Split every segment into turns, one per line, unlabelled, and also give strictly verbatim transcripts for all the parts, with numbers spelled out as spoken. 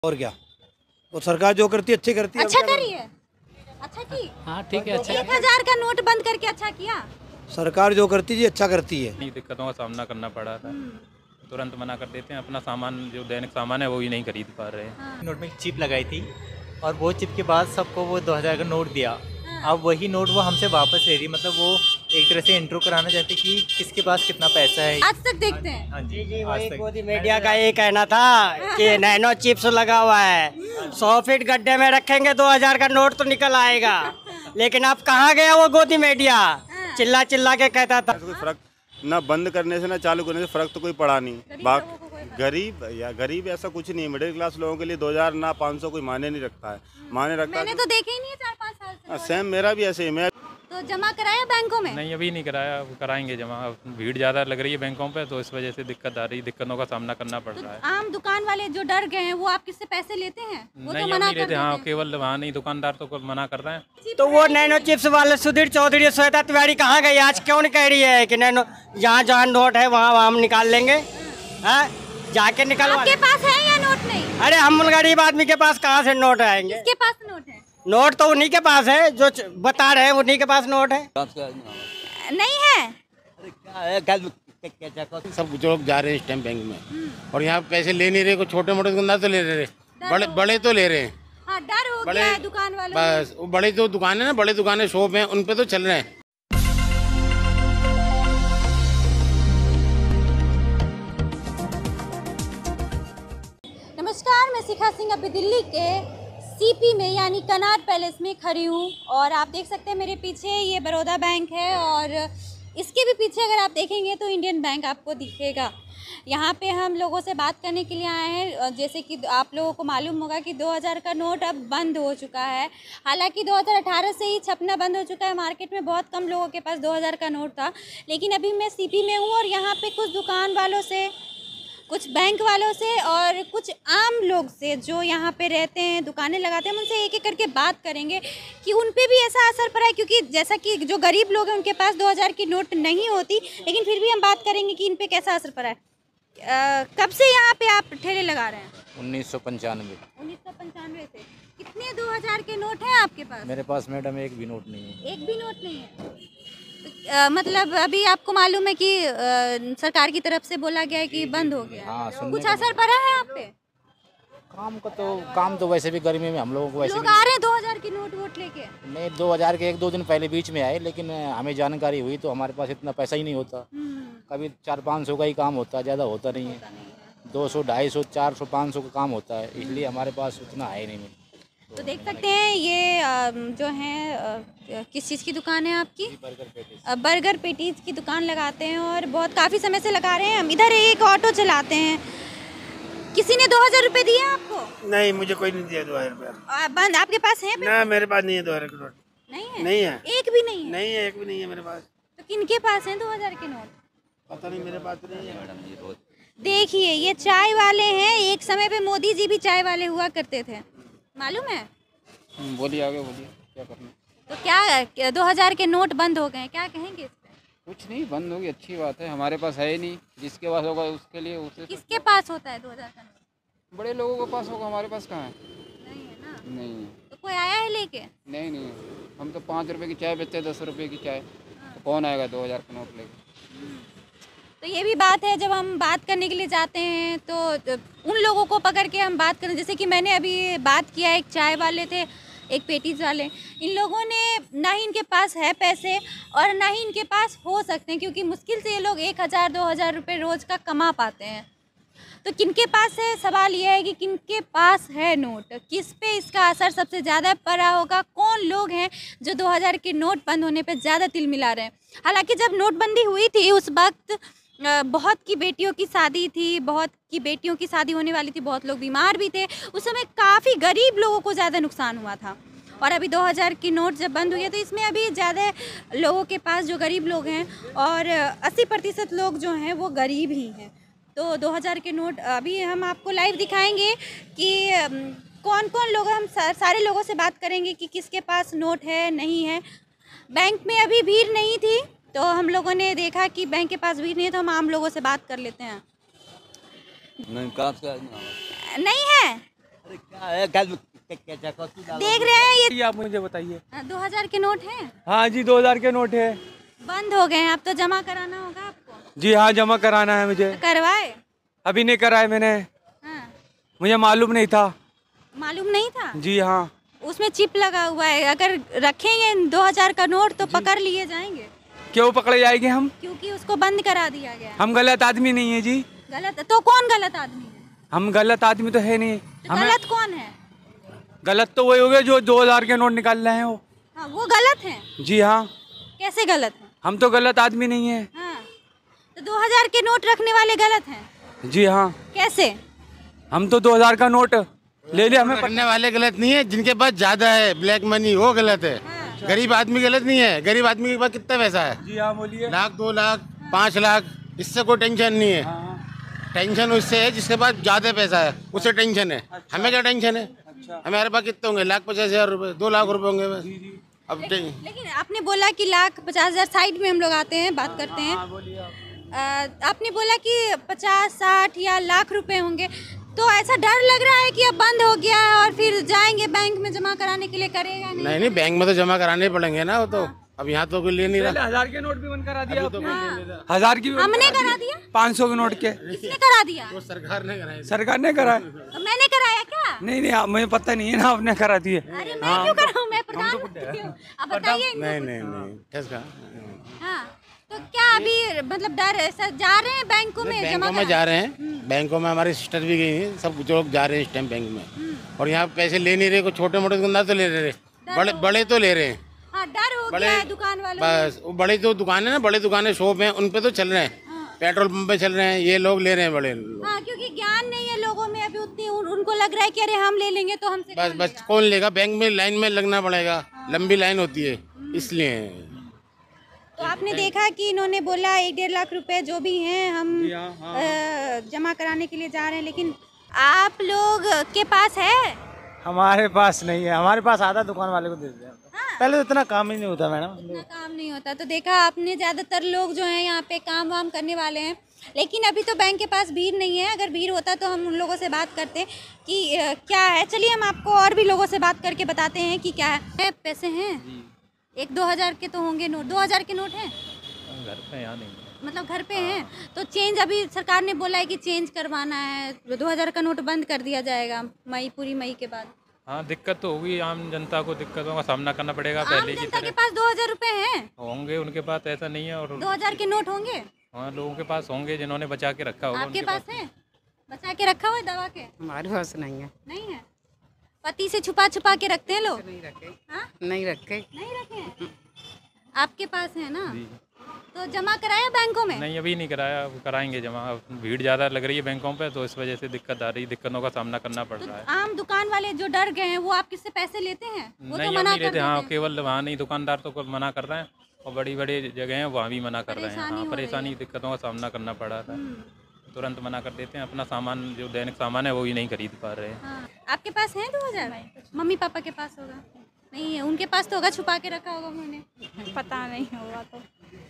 और क्या, वो सरकार जो करती है अच्छी करती है।
अच्छा करी है, अच्छा की।
हाँ ठीक है, अच्छा
एक हजार का नोट बंद करके अच्छा किया।
सरकार जो करती है अच्छा करती है।
नहीं, दिक्कतों का सामना करना पड़ा था, तुरंत मना कर देते हैं। अपना सामान जो दैनिक सामान है वो ही नहीं खरीद पा रहे हैं।
हाँ।
नोट में चिप लगाई थी और वो चिप के बाद सबको वो दो हज़ार का नोट दिया। अब वही नोट वो हमसे वापस ले रही, मतलब वो एक तरह से इंट्रो कराना चाहती कि किसके पास कितना पैसा है।
आज तक देखते हैं।
हाँ जी जी,
वही
आज तक
मोदी मीडिया का ये कहना था कि नैनो चिप्स लगा हुआ है, सौ फीट गड्ढे में रखेंगे दो हजार का नोट तो निकल आएगा। लेकिन अब कहाँ गया वो गोदी मीडिया, चिल्ला चिल्ला के कहता था।
कोई फर्क ना बंद करने से ना चालू करने से फर्क तो कोई पड़ा नहीं। बाकी गरीब या गरीब ऐसा कुछ नहीं, मिडिल क्लास लोगों के लिए दो हजार ना पाँच सौ कोई मायने नहीं रखता है। मायने रखता
मैंने
है
तो देखे ही नहीं है चार पाँच साल से।
सेम मेरा भी ऐसे ही। मैं
तो जमा कराया बैंकों में?
नहीं, अभी नहीं कराया, वो कराएंगे जमा। भीड़ ज़्यादा लग रही है बैंकों पे, तो इस वजह से दिक्कत आ रही है, दिक्कतों का सामना करना पड़
तो
रहा है।
आम दुकान वाले जो डर गए हैं वो आप किससे पैसे लेते हैं? वो
नहीं,
तो
अब
मना
नहीं
कर
लेते।
देते
हाँ,
हैं।
केवल वहाँ नहीं, दुकानदार तो मना कर रहे हैं।
तो वो नैनो चिप्स वाले सुधीर चौधरी श्वेता तिवारी कहाँ गई आज? क्यों नहीं कह रही है कि नैनो जहाँ जहाँ नोट है वहाँ वहाँ हम निकाल लेंगे? हाँ, जाके निकाल।
आपके पास है या नोट नहीं?
अरे हम गरीब आदमी के पास कहाँ से नोट आएंगे?
किसके पास नोट है?
नोट तो उन्हीं के पास है, जो बता रहे हैं उन्हीं के पास नोट है।
नहीं है।
सब लोग जा रहे हैं इस टाइम बैंक में, और यहाँ पैसे ले नहीं रहे, को छोटे मोटे दुकानदार तो ले रहे, बड़े बड़े तो ले रहे हैं।
हाँ, डर हो
बड़े
गया है दुकान वालों को।
बस वो बड़े जो दुकानें ना, बड़े दुकानें शॉप हैं, उन पे तो चल रहे हैं।
नमस्कार, मैं शिखा सिंह अभी दिल्ली के सीपी में यानी कनाट पैलेस में खड़ी हूँ और आप देख सकते हैं मेरे पीछे ये बड़ौदा बैंक है और इसके भी पीछे अगर आप देखेंगे तो इंडियन बैंक आपको दिखेगा। यहाँ पे हम लोगों से बात करने के लिए आए हैं। जैसे कि आप लोगों को मालूम होगा कि दो हज़ार का नोट अब बंद हो चुका है। हालांकि दो हज़ार अठारह से ही छपना बंद हो चुका है। मार्केट में बहुत कम लोगों के पास दो हज़ार का नोट था, लेकिन अभी मैं सीपी में हूँ और यहाँ पे कुछ दुकान वालों से, कुछ बैंक वालों से और कुछ आम लोग से जो यहाँ पे रहते हैं, दुकानें लगाते हैं, उनसे एक एक करके बात करेंगे कि उन पे भी ऐसा असर पड़ा है। क्योंकि जैसा कि जो गरीब लोग हैं उनके पास दो हज़ार की नोट नहीं होती, लेकिन फिर भी हम बात करेंगे कि इन पे कैसा असर पड़ा है। आ, कब से यहाँ पे आप ठेले लगा रहे हैं?
उन्नीस सौ पंचानवे।
उन्नीस सौ पंचानवे से। कितने दो हज़ार के नोट हैं आपके पास?
मेरे पास मैडम एक भी नोट नहीं है।
एक भी नोट नहीं है। आ, मतलब अभी आपको मालूम है कि आ, सरकार की तरफ से बोला गया है कि बंद हो गया।
हाँ, सुनने
कुछ
को
असर पड़ा है आप पे?
काम का तो काम तो वैसे भी गर्मी में हम लोगों को वैसे
लोग
भी
आ रहे हैं दो हज़ार की नोट वोट लेके?
नहीं, दो हज़ार के एक दो दिन पहले बीच में आए, लेकिन हमें जानकारी हुई तो हमारे पास इतना पैसा ही नहीं होता। कभी चार पाँच सौ का ही काम होता है, ज़्यादा होता नहीं है। दो सौ ढाई सौ चार सौ पाँच सौ का काम होता है, इसलिए हमारे पास उतना है नहीं।
तो देख सकते हैं ये आ, जो है आ, किस चीज़ की दुकान है आपकी?
Burger patties.
आ, बर्गर पेटीज की दुकान लगाते हैं और बहुत काफ़ी समय से लगा रहे हैं। हम इधर एक ऑटो चलाते हैं। किसी ने दो हज़ार रुपये दिए आपको?
नहीं, मुझे कोई नहीं दिया दो हजार रुपया।
आ, बंद आपके पास है?
ना, मेरे पास नहीं है दो हजार का नोट।
नहीं है?
नहीं है।
एक भी नहीं है?
नहीं है, एक भी नहीं है मेरे पास।
तो किनके पास है दो हज़ार के नोट?
पता नहीं, मेरे पास तो नहीं है मैडम जी।
देखिए ये चाय वाले हैं। एक समय पे मोदी जी भी चाय वाले हुआ करते थे, मालूम है?
बोलिए, आगे बोलिए, क्या करना।
तो क्या दो हज़ार के नोट बंद हो गए, क्या कहेंगे इस पे?
कुछ नहीं, बंद होगी, अच्छी बात है। हमारे पास है ही नहीं, जिसके पास होगा उसके लिए उसे।
किसके पास होता है दो हज़ार का नोट?
बड़े लोगों के पास होगा, हमारे पास कहाँ है?
नहीं है ना?
नहीं है।
तो कोई आया है लेके?
नहीं नहीं है। हम तो पाँच रुपए की चाय बेचते हैं, दस रुपए की चाय, तो कौन आएगा दो हज़ार का नोट लेके?
तो ये भी बात है, जब हम बात करने के लिए जाते हैं तो उन लोगों को पकड़ के हम बात करें। जैसे कि मैंने अभी बात किया, एक चाय वाले थे, एक पेटीज वाले। इन लोगों ने ना ही इनके पास है पैसे और ना ही इनके पास हो सकते हैं, क्योंकि मुश्किल से ये लोग एक हज़ार दो हज़ार रुपये रोज़ का कमा पाते हैं। तो किनके पास है, सवाल ये है कि किनके पास है नोट, किस पे इसका असर सबसे ज़्यादा पड़ा होगा, कौन लोग हैं जो दो हज़ार के नोट बंद होने पे ज़्यादा तिल मिला रहे हैं। हालांकि जब नोटबंदी हुई थी उस वक्त बहुत की बेटियों की शादी थी, बहुत की बेटियों की शादी होने वाली थी, बहुत लोग बीमार भी थे। उस समय काफ़ी गरीब लोगों को ज़्यादा नुकसान हुआ था। और अभी दो हज़ार की नोट जब बंद हुई है तो इसमें अभी ज़्यादा लोगों के पास, जो गरीब लोग हैं, और अस्सी प्रतिशत लोग जो हैं वो गरीब ही हैं। तो दो हज़ार के नोट अभी हम आपको लाइव दिखाएंगे कि कौन कौन लोग, हम सारे लोगों से बात करेंगे कि किसके पास नोट है, नहीं है। बैंक में अभी भीड़ नहीं थी तो हम लोगों ने देखा कि बैंक के पास भीड़ नहीं है, तो हम आम लोगों से बात कर लेते हैं।
नहीं, कहाँ से
नहीं है?
अरे
देख रहे हैं ये,
आप मुझे बताइए।
दो हजार के नोट हैं?
हाँ जी, दो हजार के नोट है।
बंद हो गए हैं, अब तो जमा कराना होगा आपको।
जी हाँ, जमा कराना है मुझे।
करवाए?
अभी नहीं कराए मैंने।
हाँ।
मुझे मालूम नहीं था।
मालूम नहीं था?
जी हाँ।
उसमें चिप लगा हुआ है, अगर रखेंगे दो हजार का नोट तो पकड़ लिए जाएंगे।
क्यों पकड़े जाएंगे हम?
क्योंकि उसको बंद करा दिया गया।
हम गलत आदमी नहीं है जी।
गलत तो कौन गलत आदमी है?
हम गलत आदमी तो है नहीं।
तो गलत कौन है?
गलत तो वही हो गए जो दो हजार के नोट निकाल रहे हैं वो।
हाँ, वो गलत है।
जी हाँ।
कैसे गलत है?
हम तो गलत आदमी नहीं है।
हाँ। तो दो हजार के नोट रखने वाले गलत हैं?
जी हाँ।
कैसे?
हम तो दो हजार का नोट ले लिया, हमें
रखने वाले गलत नहीं है, जिनके पास ज्यादा है ब्लैक मनी वो गलत है। हाँ। गरीब आदमी गलत नहीं है। गरीब आदमी के पास कितना पैसा है?
जी हाँ बोलिए।
लाख, दो लाख, पाँच लाख, इससे कोई टेंशन नहीं है। हाँ। टेंशन उससे है जिसके पास ज्यादा पैसा है, उससे टेंशन है। अच्छा। हमें क्या टेंशन है? अच्छा। हमारे पास कितने होंगे? लाख पचास हजार रुपए, दो लाख रुपए होंगे बस। अब
लेकिन, लेकिन आपने बोला कि लाख पचास हजार, साइड में हम लोग आते हैं, बात करते हैं। आ, आपने बोला कि पचास साठ या लाख रुपए होंगे, तो ऐसा डर लग रहा है कि अब बंद हो गया है और फिर जाएंगे बैंक में जमा कराने के लिए, करेगा नहीं?
नहीं नहीं, बैंक में तो जमा कराने पड़ेंगे ना वो तो। हाँ। अब यहाँ तो कोई ले नहीं रहा।
हजार के नोट भी बंद करा दिया तो। हाँ। हजार की
हमने करा दिया।
पाँच सौ के नोट के
किसने करा दिया?
वो सरकार ने कराया।
सरकार ने कराया।
तो मैंने कराया क्या?
नहीं नहीं, मुझे पता नहीं है ना, आपने करा दिए।
अरे मैं क्यों कराऊं? मैं प्रधानमंत्री हूं। अब बताइए।
नहीं नहीं नहीं।
हाँ, तो क्या अभी मतलब डर है सर? जा रहे हैं बैंकों में जमा
बैंकों में जा रहे हैं। बैंकों में हमारे सिस्टर भी गई हैं, सब जो लोग जा रहे हैं इस टाइम बैंक में। और यहाँ पैसे ले नहीं रहे, कुछ छोटे मोटे दुकानदार तो ले रहे, बड़े बड़े तो ले रहे हैं।
हाँ, डर हो गया है दुकान वालों
बस वो बड़े जो दुकान है ना, बड़े दुकानें शॉप हैं, उन पे तो चल रहे हैं। हाँ। पेट्रोल पंप पे चल रहे हैं, ये लोग ले रहे हैं बड़े लोग।
हाँ, क्योंकि ज्ञान नहीं है लोगों में अभी उतनी, उन, उनको लग रहा है कि अरे हम ले लेंगे तो हमसे
बस बस कौन लेगा? बैंक में लाइन में लगना पड़ेगा। हाँ। लंबी लाइन होती है इसलिए।
तो आपने देखा कि इन्होंने बोला एक डेढ़ लाख रुपए जो भी हैं हम जमा कराने के लिए जा रहे हैं, लेकिन आप लोग के पास है?
हमारे पास नहीं है, हमारे पास आधा दुकान वाले को दे देते हैं। हाँ। पहले तो इतना काम ही नहीं होता मैडम।
इतना काम नहीं होता, तो देखा आपने ज़्यादातर लोग जो हैं यहाँ पे काम वाम करने वाले हैं, लेकिन अभी तो बैंक के पास भीड़ नहीं है। अगर भीड़ होता तो हम उन लोगों से बात करते कि आ, क्या है। चलिए हम आपको और भी लोगों से बात करके बताते हैं कि क्या है। पैसे हैं? एक दो हजार के तो होंगे नोट। दो हजार के नोट हैं
घर पे? यहाँ नहीं,
मतलब घर पे हैं। तो चेंज अभी सरकार ने बोला है कि चेंज करवाना है, दो हजार का नोट बंद कर दिया जाएगा मई, पूरी मई के बाद।
हाँ, दिक्कत तो होगी, आम जनता को दिक्कतों का सामना करना पड़ेगा। पहले की
जनता के पास दो हजार रुपए हैं?
होंगे, उनके पास ऐसा नहीं है। और
दो हजार के नोट होंगे?
हाँ, लोगों के पास होंगे जिन्होंने बचा के रखा होगा।
आपके पास है? बचा के रखा हुआ है दवा के?
हमारे पास नहीं है।
नहीं है? पति से छुपा छुपा के रखते हैं लोग?
नहीं रखे।
हाँ?
नहीं रखे।
नहीं रखे? आपके पास है ना? तो जमा कराया बैंकों में?
नहीं, अभी नहीं कराया, कराएंगे जमा। भीड़ ज़्यादा लग रही है बैंकों पे, तो इस वजह से दिक्कत आ रही है, दिक्कतों का सामना करना पड़ रहा है।
तो आम दुकान वाले जो डर गए हैं वो आप किससे पैसे लेते हैं? वो
नहीं,
तो मना
नहीं
कर
लेते। हाँ,
देते हैं।
केवल वहाँ नहीं, दुकानदार तो मना कर रहे हैं, और बड़ी बड़ी जगह हैं वहाँ भी मना कर रहे हैं। हाँ, परेशानी दिक्कतों का सामना करना पड़ रहा था, तुरंत मना कर देते हैं। अपना सामान जो दैनिक सामान है वो ही नहीं खरीद पा रहे हैं।
हाँ। आपके पास है दो हजार? मम्मी पापा के पास होगा? नहीं है, उनके पास तो होगा, छुपा के रखा होगा उन्होंने।
पता नहीं होगा तो।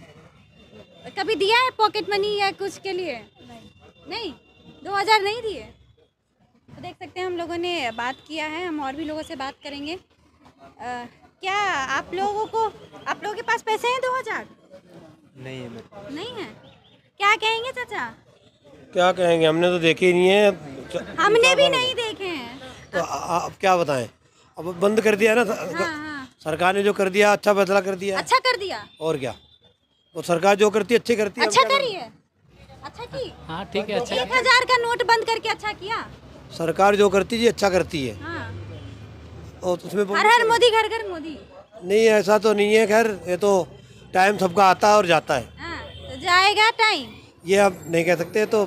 कभी दिया है पॉकेट मनी या कुछ के लिए? नहीं, नहीं? दो हजार नहीं दिए? तो देख सकते हैं हम लोगों ने बात किया है, हम और भी लोगों से बात करेंगे। आ, क्या आप लोगों को, आप लोगों के पास पैसे हैं दो हजार?
नहीं है।
नहीं है? क्या कहेंगे चाचा?
क्या कहेंगे, हमने तो देखे ही नहीं है।
हमने भी नहीं देखे हैं।
तो अब क्या बताएं, अब बंद कर दिया ना। हाँ, हाँ। सरकार ने जो कर दिया अच्छा बदला कर दिया।
अच्छा कर दिया?
और क्या, तो सरकार जो करती है अच्छी करती है।
अच्छा करी है? अच्छा की?
हाँ ठीक है, अच्छा।
एक हजार का नोट बंद करके अच्छा किया?
सरकार जो करती है अच्छा करती है।
हाँ।
और उसमें
हर हर मोदी, घर घर मोदी।
नहीं, ऐसा तो नहीं है। खैर, ये तो टाइम सबका आता है और जाता है।
हाँ, तो जाएगा टाइम,
ये आप नहीं कह सकते। तो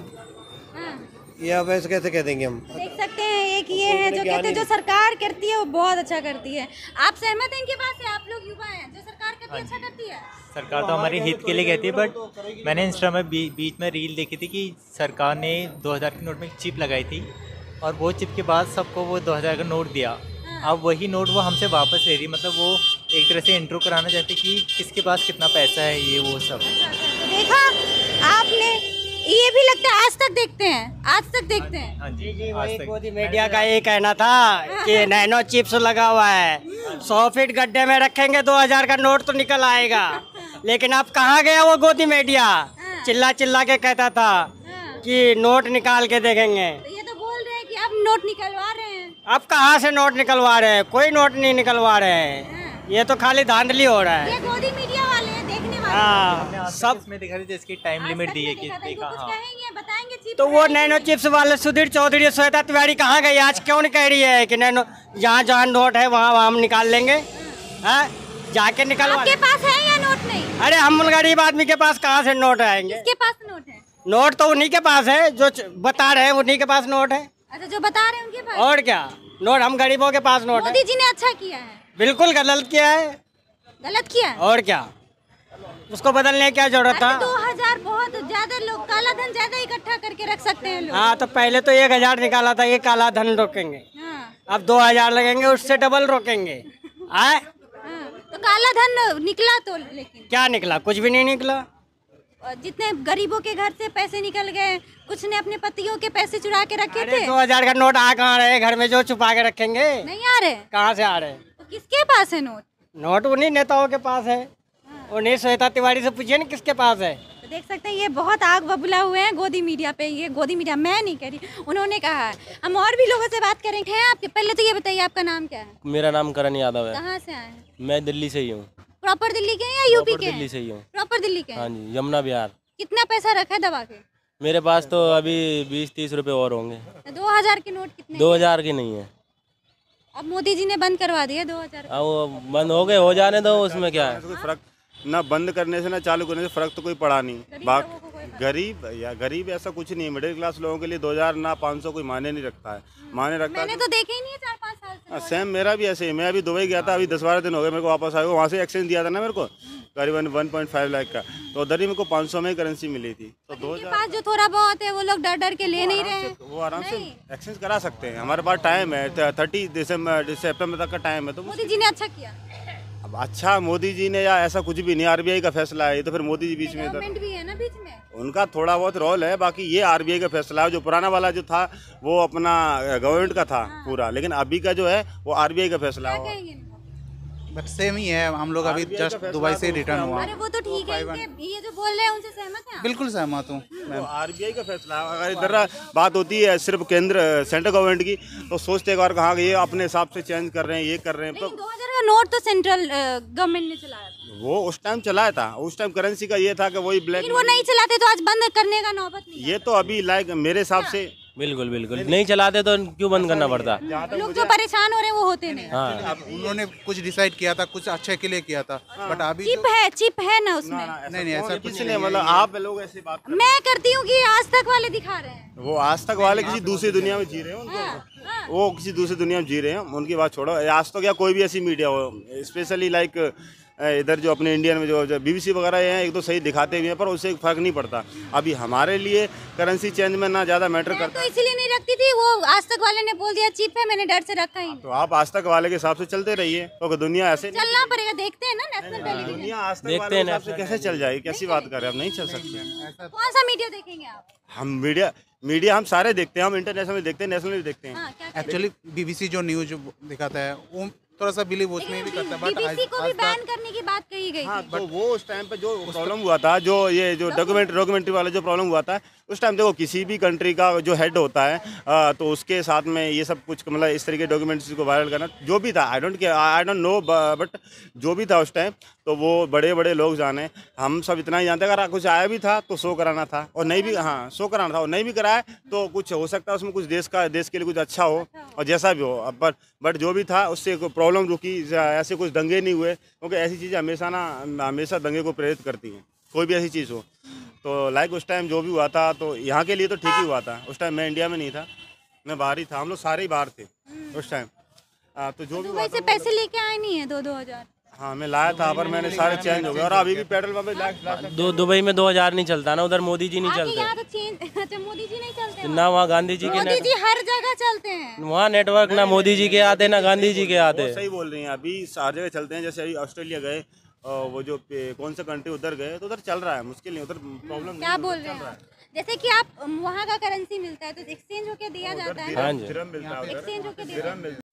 ये आप ऐसे कैसे कह देंगे हम?
देख सकते हैं एक ये है जो कहते हैं जो सरकार करती है वो बहुत अच्छा करती है। आप सहमत हैं इनके बात से? आप लोग युवा हैं, जो सरकार करती है अच्छा करती है?
सरकार तो हमारे हित के लिए कहती है, बट मैंने इंस्टा में बी, बीच में रील देखी थी कि सरकार ने दो हज़ार के नोट में चिप लगाई थी, और वो चिप के बाद सबको वो दो हज़ार का नोट दिया। अब वही नोट वो हमसे वापस ले रही, मतलब वो एक तरह से इंट्रो कराना चाहते कि किसके पास कितना पैसा है, ये वो सब।
तो देखा आपने ये भी लगता है आज तक देखते हैं, आज तक देखते हैं।
हाँ जी,
जी
आज
वही
तक।
मोदी मीडिया का ये कहना था कि नैनो चिप्स लगा हुआ है, सौ फीट गड्ढे में रखेंगे दो हजार का नोट तो निकल आएगा। लेकिन अब कहाँ गया वो गोदी मीडिया? चिल्ला चिल्ला के कहता था कि नोट निकाल के देखेंगे।
तो ये तो बोल रहे हैं कि अब नोट निकलवा रहे हैं।
अब कहाँ से नोट निकलवा रहे हैं? कोई नोट नहीं निकलवा रहे हैं, ये तो खाली धांधली हो रहा है।
ये गोदी मीडिया वाले हैं, देखने वाले।
हाँ, सब
इसमें दिखा रही थी, इसकी टाइम लिमिट दी है कि देखा। हाँ,
बताएंगे चिप्स
तो वो नैनो चिप्स वाले सुधीर चौधरी श्वेता तिवारी कहाँ गई? आज क्यों नहीं कह रही है कि नैनो जहाँ जहाँ नोट है वहाँ वहाँ हम निकाल लेंगे? हाँ, जाके निकलवा।
आपके पास है या नोट नहीं?
अरे हम गरीब आदमी के पास कहाँ से नोट आएंगे?
किसके पास नोट है?
नोट तो उन्हीं के पास है जो बता रहे हैं, उन्हीं के पास नोट है।
अच्छा, जो बता रहे हैं उनके पास।
और क्या, नोट हम गरीबों के पास नोट है।
मोदी जी ने अच्छा किया है।
बिल्कुल गलत किया है।
गलत किया है?
और क्या, उसको बदलने की क्या जरूरत था?
दो हजार बहुत ज्यादा लोग काला धन ज्यादा इकट्ठा करके रख सकते हैं लोग।
हाँ, तो पहले तो एक हजार निकाला था, ये काला धन रोकेंगे।
हाँ।
अब दो हजार लगेंगे, उससे डबल रोकेंगे। आए?
हाँ। तो काला धन निकला तो, लेकिन
क्या निकला? कुछ भी नहीं निकला।
और जितने गरीबों के घर से पैसे निकल गए, कुछ ने अपने पतियों के पैसे चुरा के रखे थे।
दो हजार का नोट आ कहाँ रहे? घर में जो छुपा के रखेंगे।
नहीं आ रहे।
कहाँ से आ रहे?
तो किसके पास है नोट?
नोट उन्हीं नेताओं के पास है। उन्हीं श्वेता तिवारी से पूछिए ना किसके पास है।
तो देख सकते हैं ये बहुत आग बबूला हुए हैं गोदी मीडिया पे। ये गोदी मीडिया मैं नहीं कह रही, उन्होंने कहा है। हम और भी लोगों से बात करेंगे। हैं आपके, पहले तो ये बताइए आपका नाम क्या है?
मेरा नाम करण यादव है।
कहाँ से आए हैं?
मैं दिल्ली से ही हूँ।
प्रॉपर दिल्ली के हैं या यूपी के?
दिल्ली से ही हूँ।
प्रॉपर दिल्ली के हैं?
हाँ जी, यमुना बिहार।
कितना पैसा रखा है दबा के?
मेरे पास तो अभी बीस तीस रुपए और होंगे।
दो हजार के नोट कितने?
दो हजार के नहीं है।
अब मोदी जी ने बंद करवा दिया दो हजार।
अब वो बंद हो गए, हो जाने दो, उसमें क्या है।
कोई फर्क ना बंद करने से ना चालू करने से फर्क तो कोई पड़ा नहीं। बाकी गरीब या गरीब ऐसा कुछ नहीं है। मिडिल क्लास लोगों के लिए दो हजार ना पाँच सौ कोई मायने नहीं रखता है। मायने रखता
मैंने
है
तो देखे ही नहीं है चार पाँच साल से।
सेम मेरा भी ऐसे ही। मैं अभी दुबई गया था, अभी दस बारह दिन हो गए मेरे को वापस आए। वहाँ से एक्सचेंज दिया था ना मेरे को करीबन वन पॉइंट फाइव लाख का, तो उधर ही मेरे को पाँच सौ में करेंसी मिली थी। तो दो हजार
पास जो थोड़ा बहुत है वो लोग डर डर के ले नहीं रहे हैं।
वो आराम से एक्सचेंज करा सकते हैं। हमारे पास टाइम है, थर्टी दिसंबर सितंबर तक का टाइम है। तो
मोदी जी ने अच्छा किया।
अब अच्छा मोदी जी ने या ऐसा कुछ भी नहीं, आरबीआई का फैसला है, तो फिर मोदी जी बीच में
गवर्नमेंट भी है ना बीच में,
उनका थोड़ा बहुत रोल है। बाकी ये आरबीआई का फैसला है। जो पुराना वाला जो था वो अपना गवर्नमेंट का था पूरा, लेकिन अभी का जो है वो आरबीआई का फैसला है।
बट सेम ही है। हम लोग अभी जस्ट दुबई से रिटर्न हुआ।
अरे वो तो ठीक है, ये जो बोल रहे हैं उनसे सहमत हैं?
बिल्कुल सहमत हूँ।
आरबीआई का फैसला है। अगर इधर बात होती है सिर्फ केंद्र सेंट्रल गवर्नमेंट की, तो सोचते एक बार कहाँ ये अपने हिसाब से चेंज कर रहे हैं, ये कर रहे हैं।
दो हजार का नोट तो सेंट्रल गवर्नमेंट ने चलाया था।
वो उस टाइम चलाया था। उस टाइम करेंसी का ये था कि वही ब्लैक।
लेकिन वो नहीं चलाते तो आज बंद करने का नौबत नहीं।
ये तो अभी लाइक मेरे हिसाब से
बिल्कुल बिल्कुल नहीं चलाते तो क्यों बंद करना पड़ता।
लोग जो परेशान हो रहे हैं वो होते नहीं।
हाँ,
अब उन्होंने कुछ डिसाइड किया था, कुछ अच्छे के लिए किया था, बट अभी
चिप है, चिप है ना उसमें।
नहीं नहीं ऐसा कुछ
किसी ने
नहीं
मतलब आप लोग ऐसी बात
मैं करती हूँ कि आज तक वाले दिखा रहे हैं।
वो आज तक वाले किसी दूसरी दुनिया में जी रहे हैं। वो किसी दूसरी दुनिया में जी रहे हैं, उनकी बात छोड़ो। आज तो क्या कोई भी ऐसी मीडिया हो, स्पेशली लाइक इधर जो अपने इंडियन में जो बीबीसी वगैरह हैं, एक तो सही दिखाते भी हैं, पर उससे फर्क नहीं पड़ता। अभी हमारे लिए करेंसी चेंज में ना ज़्यादा मैटर करता।
तो इसीलिए नहीं रखती थी, वो आज तक वाले ने बोल दिया चिप है, मैंने डर से रखा ही नहीं।
तो आप आज तक वाले के हिसाब से चलते रहिए, तो दुनिया ऐसे
चलना पड़ेगा। देखते हैं ना नेशनल टेलीविजन,
दुनिया आज तक वाले के हिसाब से कैसे चल जाएगी? कैसी बात कर रहे हैं? आप नहीं चल सकते।
कौन सा मीडिया देखेंगे आप?
हम मीडिया मीडिया हम सारे देखते हैं। हम इंटरनेशनल देखते हैं, नेशनल भी देखते हैं।
एक्चुअली बीबीसी जो न्यूज दिखाता है वो थोड़ा सा बिलीव उसमें भी करता है, बट
बीबीसी को भी बैन करने की बात कही गई
हाँ,
थी।
तो वो उस टाइम पे जो प्रॉब्लम हुआ था, जो ये जो डॉक्यूमेंट डॉक्यूमेंट्री वाला जो प्रॉब्लम हुआ था, उस टाइम देखो किसी भी कंट्री का जो हेड होता है आ, तो उसके साथ में ये सब कुछ मतलब इस तरीके डॉक्यूमेंट्स को वायरल करना जो भी था, I don't care, I don't know, but जो भी था उस टाइम, तो वो बड़े बड़े लोग जाने। हम सब इतना ही जानते हैं, अगर कुछ आया भी था तो शो कराना था, और नहीं भी हाँ शो कराना था, और नहीं भी कराया तो कुछ हो सकता है उसमें कुछ देश का देश के लिए कुछ अच्छा हो, और जैसा भी हो। बट बट जो भी था उससे प्रॉब्लम रुकी, ऐसे कुछ दंगे नहीं हुए, क्योंकि ऐसी चीज़ें हमेशा ना हमेशा दंगे को प्रेरित करती हैं, कोई भी ऐसी चीज़ हो। तो लाइक उस टाइम जो भी हुआ था, तो यहाँ के लिए तो ठीक ही हुआ था। उस टाइम मैं इंडिया में नहीं था, मैं बाहर ही था। हम लोग सारे ही बाहर थे उस टाइम। तो जो भी हुआ
से पैसे लेके आए नहीं है दो दो हजार
हाँ मैं लाया था, पर मैंने सारे चेंज हो गए, और अभी भी पेट्रोल पंप
दो दुबई में दो हजार नहीं चलता ना, उधर मोदी जी नहीं चलते।
यहाँ तो चेंज, अच्छा मोदी जी नहीं चलते
ना, वहाँ गांधी जी के
मोदी जी हर जगह चलते हैं।
वहाँ नेटवर्क ना मोदी जी के आते ना गांधी जी के आते।
सही बोल रही हैं, अभी हर जगह चलते हैं। जैसे अभी ऑस्ट्रेलिया गए, वो जो कौन सा कंट्री उधर गए, तो उधर चल रहा है, मुश्किल नहीं, उधर प्रॉब्लम
क्या बोल रहे हैं? जैसे कि आप वहाँ का करेंसी मिलता है तो एक्सचेंज होके दिया जाता है ना?
हाँ जी।
दिरहम मिलता है उधर।
एक्सचेंज होके दिया
दिरहम मिलता है।